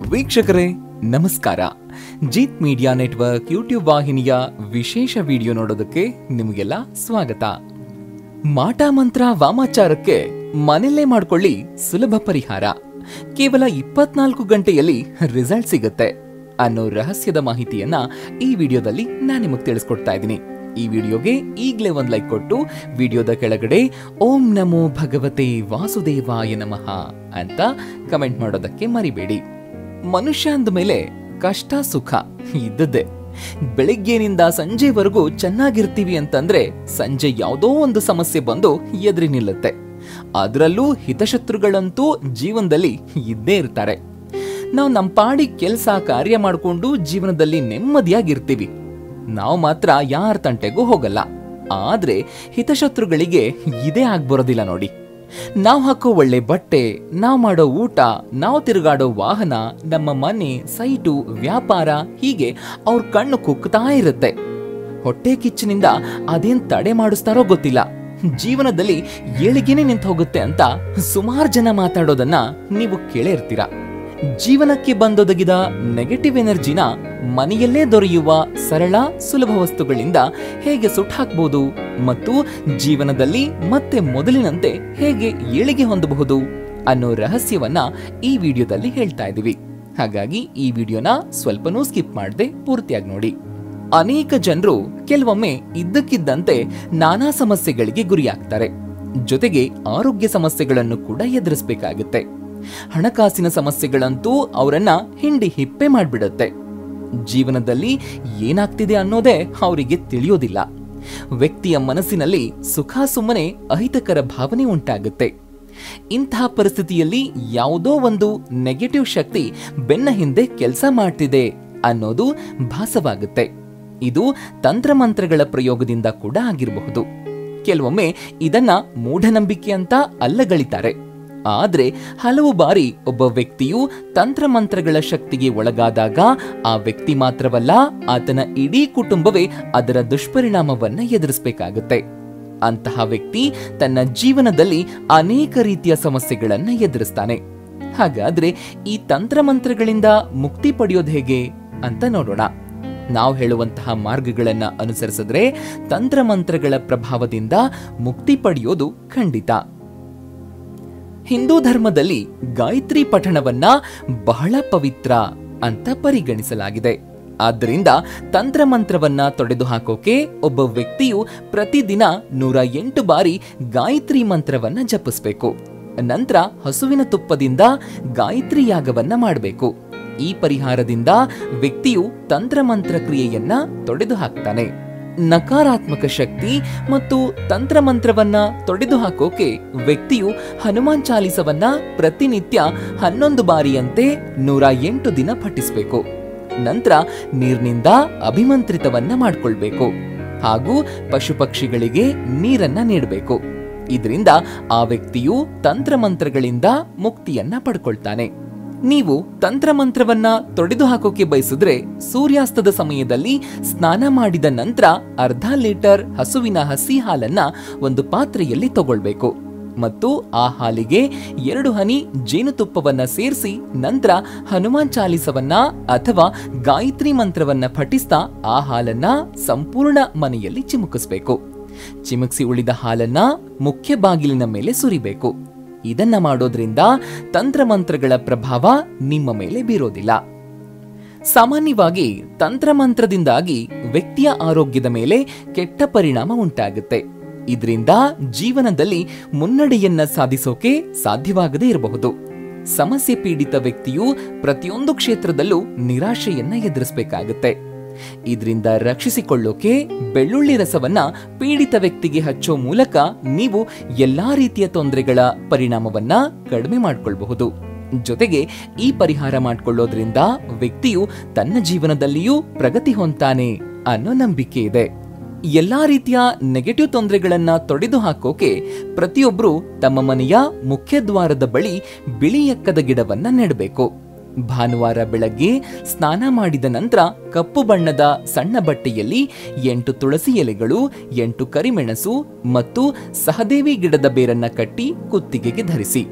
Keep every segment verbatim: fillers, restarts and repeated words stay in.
ವೀಕ್ಷಕರೇ ನಮಸ್ಕಾರ. Jeet media network YouTube ವಾಹಿನಿಯ ವಿಶೇಷ ವಿಡಿಯೋ ನೋಡೋದಕ್ಕೆ ನಿಮಗೆಲ್ಲ ಸ್ವಾಗತ. ಮಾಟ ಮಂತ್ರ ವಾಮಾಚಾರಕ್ಕೆ ಮನೆಯಲ್ಲೇ ಮಾಡ್ಕೊಳ್ಳಿ ಸುಲಭ ಪರಿಹಾರ. ಕೇವಲ ಇಪ್ಪತ್ನಾಲ್ಕು ಗಂಟೆಯಲ್ಲಿ ರಿಸಲ್ಟ್ ಸಿಗುತ್ತೆ ಅನ್ನೋ ರಹಸ್ಯದ ಮಾಹಿತಿಯನ್ನ ಈ ವಿಡಿಯೋದಲ್ಲಿ ನಾನು ನಿಮಗೆ ತಿಳಿಸ್ಕೊಡ್ತಾ ಇದ್ದೀನಿ. ಈ ವಿಡಿಯೋಗೆ ಈಗಲೇ ಒಂದು ಲೈಕ್ ಕೊಟ್ಟು ವಿಡಿಯೋದ ಕೆಳಗಡೆ ಓಂ ನಮೋ ಭಗವತೆ ವಾಸುದೇವಾಯ ನಮಃ ಅಂತ ಕಮೆಂಟ್ ಮಾಡೋದಕ್ಕೆ ಮರಿಬೇಡಿ. ಮನುಷ್ಯ ಅಂದ ಮೇಲೆ ಕಷ್ಟ ಸುಖ ಇದ್ದದ್ದೇ. ಬೆಳಿಗ್ಗೆನಿಂದ ಸಂಜೆವರೆಗೂ ಚೆನ್ನಾಗಿರ್ತೀವಿ ಅಂತಂದ್ರೆ ಸಂಜೆ ಯಾವುದೋ ಒಂದು ಸಮಸ್ಯೆ ಬಂದು ಎದುರಿ ನಿಲ್ಲುತ್ತೆ. ಅದರಲ್ಲೂ ಹಿತಶತ್ರುಗಳಂತೂ ಜೀವನದಲ್ಲಿ ಇದ್ದೇ ಇರ್ತಾರೆ. ನಾವು ನಮ್ಮ ಪಾಡಿ ಕೆಲಸ ಕಾರ್ಯ ಮಾಡಿಕೊಂಡು ಜೀವನದಲ್ಲಿ ನೆಮ್ಮದಿಯಾಗಿರ್ತೀವಿ. ನಾವು ಮಾತ್ರ ಯಾರ ತಂಟೆಗೂ ಹೋಗಲ್ಲ. ಆದ್ರೆ ಹಿತಶತ್ರುಗಳಿಗೆ ಇದೇ ಆಗ್ಬರೋದಿಲ್ಲ ನೋಡಿ. ನಾವು ಹಾಕೋ ಒಳ್ಳೆ ಬಟ್ಟೆ, ನಾವು ಮಾಡೋ ಊಟ, ನಾವು ತಿರುಗಾಡೋ ವಾಹನ, ನಮ್ಮ ಮನೆ, ಸೈಟು, ವ್ಯಾಪಾರ ಹೀಗೆ ಅವ್ರ ಕಣ್ಣು ಕುಕ್ತಾ ಇರುತ್ತೆ. ಹೊಟ್ಟೆ ಕಿಚ್ಚಿನಿಂದ ಅದೇನ್ ತಡೆ ಮಾಡಿಸ್ತಾರೋ ಗೊತ್ತಿಲ್ಲ. ಜೀವನದಲ್ಲಿ ಏಳಿಗೆನೆ ನಿಂತು ಹೋಗುತ್ತೆ ಅಂತ ಸುಮಾರು ಜನ ಮಾತಾಡೋದನ್ನ ನೀವು ಕೇಳೇ ಇರ್ತೀರ. ಜೀವನಕ್ಕೆ ಬಂದೊದಗಿದ ನೆಗೆಟಿವ್ ಎನರ್ಜಿನ ಮನೆಯಲ್ಲೇ ದೊರೆಯುವ ಸರಳ ಸುಲಭ ವಸ್ತುಗಳಿಂದ ಹೇಗೆ ಸುಟ್ಟು ಹಾಕಬಹುದು ಮತ್ತು ಜೀವನದಲ್ಲಿ ಮತ್ತೆ ಮೊದಲಿನಂತೆ ಹೇಗೆ ಏಳಿಗೆ ಹೊಂದಬಹುದು ಅನ್ನೋ ರಹಸ್ಯವನ್ನ ಈ ವಿಡಿಯೋದಲ್ಲಿ ಹೇಳ್ತಾ ಇದ್ದೀವಿ. ಹಾಗಾಗಿ ಈ ವಿಡಿಯೋನ ಸ್ವಲ್ಪನೂ ಸ್ಕಿಪ್ ಮಾಡದೆ ಪೂರ್ತಿಯಾಗಿ ನೋಡಿ. ಅನೇಕ ಜನರು ಕೆಲವೊಮ್ಮೆ ಇದ್ದಕ್ಕಿದ್ದಂತೆ ನಾನಾ ಸಮಸ್ಯೆಗಳಿಗೆ ಗುರಿಯಾಗ್ತಾರೆ. ಜೊತೆಗೆ ಆರೋಗ್ಯ ಸಮಸ್ಯೆಗಳನ್ನು ಕೂಡ ಎದುರಿಸಬೇಕಾಗುತ್ತೆ. ಹಣಕಾಸಿನ ಸಮಸ್ಯೆಗಳಂತೂ ಅವರನ್ನ ಹಿಂಡಿ ಹಿಪ್ಪೆ ಮಾಡ್ಬಿಡುತ್ತೆ. ಜೀವನದಲ್ಲಿ ಏನಾಗ್ತಿದೆ ಅನ್ನೋದೇ ಅವರಿಗೆ ತಿಳಿಯೋದಿಲ್ಲ. ವ್ಯಕ್ತಿಯ ಮನಸ್ಸಿನಲ್ಲಿ ಸುಖ ಸುಮ್ಮನೆ ಅಹಿತಕರ ಭಾವನೆ ಉಂಟಾಗುತ್ತೆ. ಇಂತಹ ಪರಿಸ್ಥಿತಿಯಲ್ಲಿ ಯಾವುದೋ ಒಂದು ನೆಗೆಟಿವ್ ಶಕ್ತಿ ಬೆನ್ನ ಹಿಂದೆ ಕೆಲಸ ಮಾಡ್ತಿದೆ ಅನ್ನೋದು ಭಾಸವಾಗುತ್ತೆ. ಇದು ತಂತ್ರಮಂತ್ರಗಳ ಪ್ರಯೋಗದಿಂದ ಕೂಡ ಆಗಿರಬಹುದು. ಕೆಲವೊಮ್ಮೆ ಇದನ್ನ ಮೂಢನಂಬಿಕೆ ಅಂತ ಅಲ್ಲಗಳಿತಾರೆ. ಆದ್ರೆ ಹಲವು ಬಾರಿ ಒಬ್ಬ ವ್ಯಕ್ತಿಯು ತಂತ್ರಮಂತ್ರಗಳ ಶಕ್ತಿಗೆ ಒಳಗಾದಾಗ ಆ ವ್ಯಕ್ತಿ ಮಾತ್ರವಲ್ಲ, ಆತನ ಇಡೀ ಕುಟುಂಬವೇ ಅದರ ದುಷ್ಪರಿಣಾಮವನ್ನ ಎದುರಿಸಬೇಕಾಗುತ್ತೆ. ಅಂತಹ ವ್ಯಕ್ತಿ ತನ್ನ ಜೀವನದಲ್ಲಿ ಅನೇಕ ರೀತಿಯ ಸಮಸ್ಯೆಗಳನ್ನ ಎದುರಿಸ್ತಾನೆ. ಹಾಗಾದ್ರೆ ಈ ತಂತ್ರಮಂತ್ರಗಳಿಂದ ಮುಕ್ತಿ ಪಡೆಯೋದು ಹೇಗೆ ಅಂತ ನೋಡೋಣ. ನಾವು ಹೇಳುವಂತಹ ಮಾರ್ಗಗಳನ್ನ ಅನುಸರಿಸಿದ್ರೆ ತಂತ್ರಮಂತ್ರಗಳ ಪ್ರಭಾವದಿಂದ ಮುಕ್ತಿ ಪಡೆಯೋದು ಖಂಡಿತ. ಹಿಂದೂ ಧರ್ಮದಲ್ಲಿ ಗಾಯತ್ರಿ ಪಠಣವನ್ನ ಬಹಳ ಪವಿತ್ರ ಅಂತ ಪರಿಗಣಿಸಲಾಗಿದೆ. ಆದ್ದರಿಂದ ತಂತ್ರಮಂತ್ರವನ್ನ ತೊಡೆದು ಹಾಕೋಕೆ ಒಬ್ಬ ವ್ಯಕ್ತಿಯು ಪ್ರತಿದಿನ ನೂರ ಎಂಟು ಬಾರಿ ಗಾಯತ್ರಿ ಮಂತ್ರವನ್ನ ಜಪಿಸಬೇಕು. ನಂತರ ಹಸುವಿನ ತುಪ್ಪದಿಂದ ಗಾಯತ್ರಿ ಯಾಗವನ್ನ ಮಾಡಬೇಕು. ಈ ಪರಿಹಾರದಿಂದ ವ್ಯಕ್ತಿಯು ತಂತ್ರಮಂತ್ರ ಕ್ರಿಯೆಯನ್ನ ತೊಡೆದು ಹಾಕ್ತಾನೆ. ನಕಾರಾತ್ಮಕ ಶಕ್ತಿ ಮತ್ತು ತಂತ್ರಮಂತ್ರವನ್ನ ತೊಡೆದು ಹಾಕೋಕೆ ವ್ಯಕ್ತಿಯು ಹನುಮಾನ್ ಚಾಲಿಸವನ್ನ ಪ್ರತಿನಿತ್ಯ ಹನ್ನೊಂದು ಬಾರಿಯಂತೆ ನೂರ ಎಂಟು ದಿನ ಪಠಿಸಬೇಕು. ನಂತರ ನೀರಿನಿಂದ ಅಭಿಮಂತ್ರಿತವನ್ನ ಮಾಡ್ಕೊಳ್ಬೇಕು ಹಾಗೂ ಪಶು ಪಕ್ಷಿಗಳಿಗೆ ನೀರನ್ನ ನೀಡಬೇಕು. ಇದರಿಂದ ಆ ವ್ಯಕ್ತಿಯು ತಂತ್ರಮಂತ್ರಗಳಿಂದ ಮುಕ್ತಿಯನ್ನ ಪಡ್ಕೊಳ್ತಾನೆ. ನೀವು ತಂತ್ರಮಂತ್ರವನ್ನ ತೊಡೆದು ಹಾಕೋಕೆ ಬಯಸಿದ್ರೆ ಸೂರ್ಯಾಸ್ತದ ಸಮಯದಲ್ಲಿ ಸ್ನಾನ ಮಾಡಿದ ನಂತರ ಅರ್ಧ ಲೀಟರ್ ಹಸುವಿನ ಹಸಿ ಹಾಲನ್ನ ಒಂದು ಪಾತ್ರೆಯಲ್ಲಿ ತಗೊಳ್ಬೇಕು ಮತ್ತು ಆ ಹಾಲಿಗೆ ಎರಡು ಹನಿ ಜೇನುತುಪ್ಪವನ್ನ ಸೇರಿಸಿ ನಂತರ ಹನುಮಾನ್ ಚಾಲಿಸವನ್ನ ಅಥವಾ ಗಾಯತ್ರಿ ಮಂತ್ರವನ್ನ ಪಠಿಸ್ತಾ ಆ ಹಾಲನ್ನ ಸಂಪೂರ್ಣ ಮನೆಯಲ್ಲಿ ಚಿಮುಕಿಸಬೇಕು. ಚಿಮುಕಿಸಿ ಉಳಿದ ಹಾಲನ್ನ ಮುಖ್ಯ ಬಾಗಿಲಿನ ಮೇಲೆ ಸುರಿಬೇಕು. ಇದನ್ನ ಮಾಡೋದ್ರಿಂದ ತಂತ್ರಮಂತ್ರಗಳ ಪ್ರಭಾವ ನಿಮ್ಮ ಮೇಲೆ ಬೀರೋದಿಲ್ಲ. ಸಾಮಾನ್ಯವಾಗಿ ತಂತ್ರಮಂತ್ರದಿಂದಾಗಿ ವ್ಯಕ್ತಿಯ ಆರೋಗ್ಯದ ಮೇಲೆ ಕೆಟ್ಟ ಪರಿಣಾಮ ಉಂಟಾಗುತ್ತೆ. ಇದರಿಂದ ಜೀವನದಲ್ಲಿ ಮುನ್ನಡೆಯನ್ನ ಸಾಧಿಸೋಕೆ ಸಾಧ್ಯವಾಗದೇ ಇರಬಹುದು. ಸಮಸ್ಯೆ ಪೀಡಿತ ವ್ಯಕ್ತಿಯು ಪ್ರತಿಯೊಂದು ಕ್ಷೇತ್ರದಲ್ಲೂ ನಿರಾಶೆಯನ್ನ ಎದುರಿಸಬೇಕಾಗುತ್ತೆ. ಇದರಿಂದ ರಕ್ಷಿಸಿಕೊಳ್ಳೋಕೆ ಬೆಳ್ಳುಳ್ಳಿ ರಸವನ್ನ ಪೀಡಿತ ವ್ಯಕ್ತಿಗೆ ಹಚ್ಚೋ ಮೂಲಕ ನೀವು ಎಲ್ಲಾ ರೀತಿಯ ತೊಂದರೆಗಳ ಪರಿಣಾಮವನ್ನ ಕಡಿಮೆ ಮಾಡಿಕೊಳ್ಳಬಹುದು. ಜೊತೆಗೆ ಈ ಪರಿಹಾರ ಮಾಡಿಕೊಳ್ಳೋದ್ರಿಂದ ವ್ಯಕ್ತಿಯು ತನ್ನ ಜೀವನದಲ್ಲಿಯೂ ಪ್ರಗತಿ ಹೊಂದ್ತಾನೆ ಅನ್ನೋ ನಂಬಿಕೆ ಇದೆ. ಎಲ್ಲಾ ರೀತಿಯ ನೆಗೆಟಿವ್ ತೊಂದರೆಗಳನ್ನ ತೊಡೆದು ಹಾಕೋಕೆ ಪ್ರತಿಯೊಬ್ರು ತಮ್ಮ ಮನೆಯ ಮುಖ್ಯ ದ್ವಾರದ ಬಳಿ ಬಿಳಿ ಎಕ್ಕದ ಗಿಡವನ್ನ ನೆಡಬೇಕು. ಭಾನುವಾರ ಬೆಳಗ್ಗೆ ಸ್ನಾನ ಮಾಡಿದ ನಂತರ ಕಪ್ಪು ಬಣ್ಣದ ಸಣ್ಣ ಬಟ್ಟೆಯಲ್ಲಿ ಎಂಟು ತುಳಸಿ ಎಲೆಗಳು, ಎಂಟು ಕರಿಮೆಣಸು ಮತ್ತು ಸಹದೇವಿ ಗಿಡದ ಬೇರನ್ನ ಕಟ್ಟಿ ಕುತ್ತಿಗೆಗೆ ಧರಿಸಿ.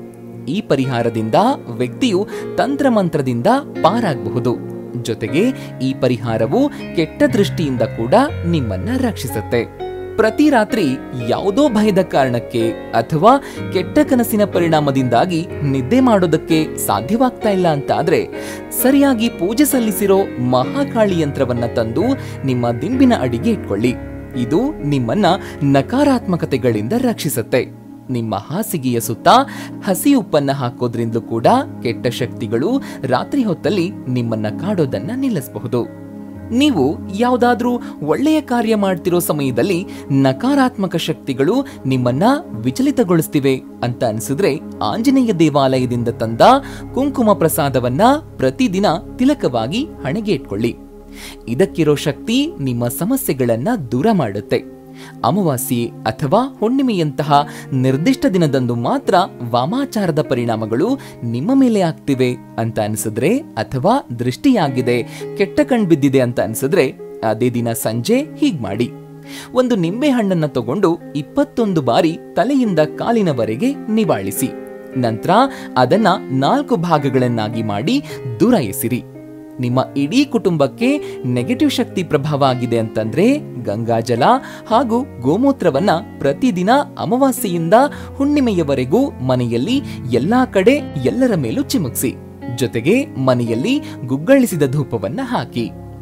ಈ ಪರಿಹಾರದಿಂದ ವ್ಯಕ್ತಿಯು ತಂತ್ರಮಂತ್ರದಿಂದ ಪಾರಾಗಬಹುದು. ಜೊತೆಗೆ ಈ ಪರಿಹಾರವು ಕೆಟ್ಟ ದೃಷ್ಟಿಯಿಂದ ಕೂಡ ನಿಮ್ಮನ್ನ ರಕ್ಷಿಸುತ್ತೆ. ಪ್ರತಿ ರಾತ್ರಿ ಯಾವುದೋ ಭಯದ ಕಾರಣಕ್ಕೆ ಅಥವಾ ಕೆಟ್ಟ ಕನಸಿನ ಪರಿಣಾಮದಿಂದಾಗಿ ನಿದ್ದೆ ಮಾಡೋದಕ್ಕೆ ಸಾಧ್ಯವಾಗ್ತಾ ಇಲ್ಲ ಅಂತ ಆದ್ರೆ ಸರಿಯಾಗಿ ಪೂಜೆ ಸಲ್ಲಿಸಿರೋ ಮಹಾಕಾಳಿ ಯಂತ್ರವನ್ನ ತಂದು ನಿಮ್ಮ ದಿಂಬಿನ ಅಡಿಗೆ ಇಟ್ಕೊಳ್ಳಿ. ಇದು ನಿಮ್ಮನ್ನ ನಕಾರಾತ್ಮಕತೆಗಳಿಂದ ರಕ್ಷಿಸುತ್ತೆ. ನಿಮ್ಮ ಹಾಸಿಗೆಯ ಸುತ್ತ ಹಸಿ ಉಪ್ಪನ್ನ ಹಾಕೋದ್ರಿಂದಲೂ ಕೂಡ ಕೆಟ್ಟ ಶಕ್ತಿಗಳು ರಾತ್ರಿ ಹೊತ್ತಲ್ಲಿ ನಿಮ್ಮನ್ನ ಕಾಡೋದನ್ನ ನಿಲ್ಲಿಸಬಹುದು. ನೀವು ಯಾವುದಾದ್ರೂ ಒಳ್ಳೆಯ ಕಾರ್ಯ ಮಾಡ್ತಿರೋ ಸಮಯದಲ್ಲಿ ನಕಾರಾತ್ಮಕ ಶಕ್ತಿಗಳು ನಿಮ್ಮನ್ನ ವಿಚಲಿತಗೊಳಿಸ್ತಿವೆ ಅಂತ ಅನ್ಸಿದ್ರೆ ಆಂಜನೇಯ ದೇವಾಲಯದಿಂದ ತಂದ ಕುಂಕುಮ ಪ್ರಸಾದವನ್ನ ಪ್ರತಿದಿನ ತಿಲಕವಾಗಿ ಹಣೆಗೆ ಇಟ್ಕೊಳ್ಳಿ. ಇದಕ್ಕಿರೋ ಶಕ್ತಿ ನಿಮ್ಮ ಸಮಸ್ಯೆಗಳನ್ನ ದೂರ ಮಾಡುತ್ತೆ. ಅಮಾವಾಸ್ಯೆ ಅಥವಾ ಹುಣ್ಣಿಮೆಯಂತಹ ನಿರ್ದಿಷ್ಟ ದಿನದಂದು ಮಾತ್ರ ವಾಮಾಚಾರದ ಪರಿಣಾಮಗಳು ನಿಮ್ಮ ಮೇಲೆ ಆಗ್ತಿವೆ ಅಂತ ಅನ್ಸಿದ್ರೆ ಅಥವಾ ದೃಷ್ಟಿಯಾಗಿದೆ, ಕೆಟ್ಟ ಕಣ್ ಬಿದ್ದಿದೆ ಅಂತ ಅನ್ಸಿದ್ರೆ ಅದೇ ದಿನ ಸಂಜೆ ಹೀಗ್ ಮಾಡಿ. ಒಂದು ನಿಂಬೆ ಹಣ್ಣನ್ನ ತಗೊಂಡು ಇಪ್ಪತ್ತೊಂದು ಬಾರಿ ತಲೆಯಿಂದ ಕಾಲಿನವರೆಗೆ ನಿವಾಳಿಸಿ. ನಂತರ ಅದನ್ನ ನಾಲ್ಕು ಭಾಗಗಳನ್ನಾಗಿ ಮಾಡಿ ದೂರ ಎಸಿರಿ. ನಿಮ್ಮ ಇಡೀ ಕುಟುಂಬಕ್ಕೆ ನೆಗೆಟಿವ್ ಶಕ್ತಿ ಪ್ರಭಾವ ಆಗಿದೆ ಅಂತಂದ್ರೆ ಗಂಗಾಜಲ ಹಾಗೂ ಗೋಮೂತ್ರವನ್ನ ಪ್ರತಿದಿನ ಅಮಾವಾಸ್ಯೆಯಿಂದ ಹುಣ್ಣಿಮೆಯವರೆಗೂ ಮನೆಯಲ್ಲಿ ಎಲ್ಲಾ ಕಡೆ ಎಲ್ಲರ ಮೇಲೂ ಚಿಮುಕ್ಸಿ. ಜೊತೆಗೆ ಮನೆಯಲ್ಲಿ ಗುಗ್ಗಳಿಸಿದ ಧೂಪವನ್ನ ಹಾಕಿ.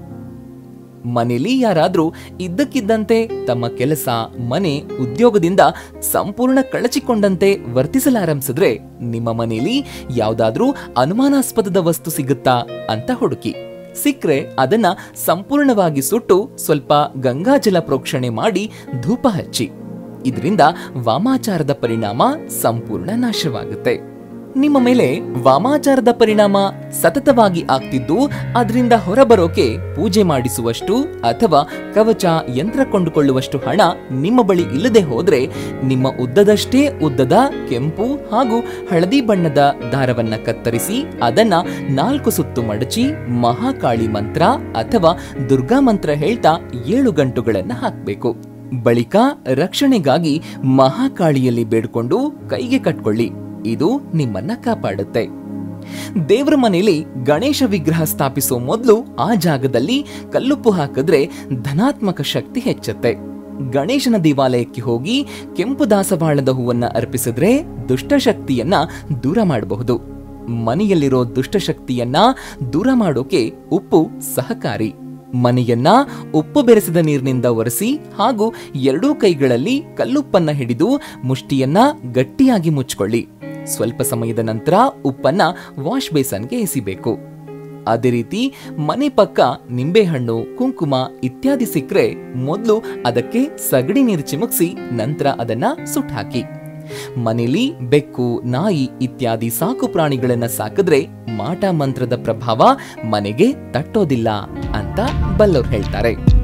ಮನೆಯಲ್ಲಿ ಯಾರಾದ್ರೂ ಇದ್ದಕ್ಕಿದ್ದಂತೆ ತಮ್ಮ ಕೆಲಸ, ಮನೆ, ಉದ್ಯೋಗದಿಂದ ಸಂಪೂರ್ಣ ಕಳಚಿಕೊಂಡಂತೆ ವರ್ತಿಸಲಾರಂಭಿಸಿದ್ರೆ ನಿಮ್ಮ ಮನೆಯಲ್ಲಿ ಯಾವ್ದಾದ್ರೂ ಅನುಮಾನಾಸ್ಪದದ ವಸ್ತು ಸಿಗುತ್ತಾ ಅಂತ ಹುಡುಕಿ. ಸಿಕ್ರೆ ಅದನ್ನ ಸಂಪೂರ್ಣವಾಗಿ ಸುಟ್ಟು ಸ್ವಲ್ಪ ಗಂಗಾಜಲ ಪ್ರೋಕ್ಷಣೆ ಮಾಡಿ ಧೂಪ ಹಚ್ಚಿ. ಇದರಿಂದ ವಾಮಾಚಾರದ ಪರಿಣಾಮ ಸಂಪೂರ್ಣ ನಾಶವಾಗುತ್ತೆ. ನಿಮ್ಮ ಮೇಲೆ ವಾಮಾಚಾರದ ಪರಿಣಾಮ ಸತತವಾಗಿ ಆಗ್ತಿದ್ದು ಅದರಿಂದ ಹೊರಬರೋಕೆ ಪೂಜೆ ಮಾಡಿಸುವಷ್ಟು ಅಥವಾ ಕವಚ, ಯಂತ್ರ ಕೊಂಡುಕೊಳ್ಳುವಷ್ಟು ಹಣ ನಿಮ್ಮ ಬಳಿ ಇಲ್ಲದೆ ಹೋದ್ರೆ ನಿಮ್ಮ ಉದ್ದದಷ್ಟೇ ಉದ್ದದ ಕೆಂಪು ಹಾಗೂ ಹಳದಿ ಬಣ್ಣದ ದಾರವನ್ನ ಕತ್ತರಿಸಿ ಅದನ್ನ ನಾಲ್ಕು ಸುತ್ತು ಮಡಚಿ ಮಹಾಕಾಳಿ ಮಂತ್ರ ಅಥವಾ ದುರ್ಗಾ ಮಂತ್ರ ಹೇಳ್ತಾ ಏಳು ಗಂಟುಗಳನ್ನ ಹಾಕಬೇಕು. ಬಳಿಕ ರಕ್ಷಣೆಗಾಗಿ ಮಹಾಕಾಳಿಯಲ್ಲಿ ಬೇಡ್ಕೊಂಡು ಕೈಗೆ ಕಟ್ಕೊಳ್ಳಿ. ಇದು ನಿಮ್ಮನ್ನ ಕಾಪಾಡುತ್ತೆ. ದೇವರ ಮನೆಯಲ್ಲಿ ಗಣೇಶ ವಿಗ್ರಹ ಸ್ಥಾಪಿಸೋ ಮೊದಲು ಆ ಜಾಗದಲ್ಲಿ ಕಲ್ಲುಪ್ಪು ಹಾಕಿದ್ರೆ ಧನಾತ್ಮಕ ಶಕ್ತಿ ಹೆಚ್ಚುತ್ತೆ. ಗಣೇಶನ ದೇವಾಲಯಕ್ಕೆ ಹೋಗಿ ಕೆಂಪು ದಾಸವಾಳದ ಹೂವನ್ನ ಅರ್ಪಿಸಿದ್ರೆ ದುಷ್ಟಶಕ್ತಿಯನ್ನ ದೂರ ಮಾಡಬಹುದು. ಮನೆಯಲ್ಲಿರೋ ದುಷ್ಟಶಕ್ತಿಯನ್ನ ದೂರ ಮಾಡೋಕೆ ಉಪ್ಪು ಸಹಕಾರಿ. ಮನೆಯನ್ನ ಉಪ್ಪು ಬೆರೆಸಿದ ನೀರಿನಿಂದ ಒರೆಸಿ ಹಾಗೂ ಎರಡೂ ಕೈಗಳಲ್ಲಿ ಕಲ್ಲುಪ್ಪನ್ನ ಹಿಡಿದು ಮುಷ್ಟಿಯನ್ನ ಗಟ್ಟಿಯಾಗಿ ಮುಚ್ಕೊಳ್ಳಿ. ಸ್ವಲ್ಪ ಸಮಯದ ನಂತರ ಉಪ್ಪನ್ನ ವಾಶ್ ಬೇಸನ್ಗೆ ಎಸಿಬೇಕು. ಅದೇ ರೀತಿ ಮನೆ ಪಕ್ಕ ನಿಂಬೆಹಣ್ಣು, ಕುಂಕುಮ ಇತ್ಯಾದಿ ಸಿಕ್ಕರೆ ಮೊದಲು ಅದಕ್ಕೆ ಸಗಣಿ ನೀರು ಚಿಮುಕ್ಸಿ ನಂತರ ಅದನ್ನ ಸುಟ್ಟಾಕಿ. ಮನೆಯಲ್ಲಿ ಬೆಕ್ಕು, ನಾಯಿ ಇತ್ಯಾದಿ ಸಾಕು ಪ್ರಾಣಿಗಳನ್ನ ಸಾಕಿದ್ರೆ ಮಾಟ ಮಂತ್ರದ ಪ್ರಭಾವ ಮನೆಗೆ ತಟ್ಟೋದಿಲ್ಲ ಅಂತ ಬಲ್ಲವ್ರು ಹೇಳ್ತಾರೆ.